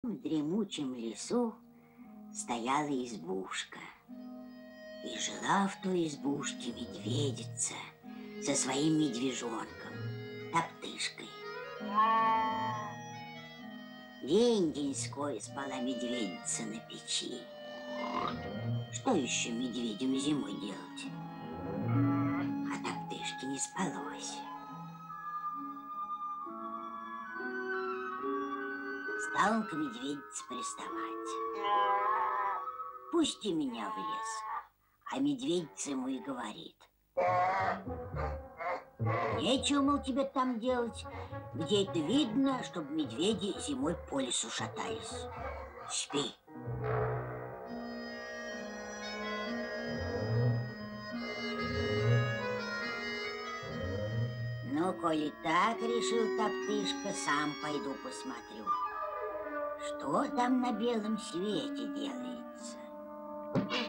В дремучем лесу стояла избушка. И жила в той избушке медведица со своим медвежонком, Топтышкой. День-деньской спала медведица на печи. Что еще медведям зимой делать? А Топтышке не спалось. Стал он к медведице приставать. Пусти меня в лес. А медведица ему и говорит: нечего, мол, тебе там делать. Где это видно, чтобы медведи зимой по лесу шатались? Спи. Ну, коли так, решил Топтышка, сам пойду посмотрю, что там на белом свете делается.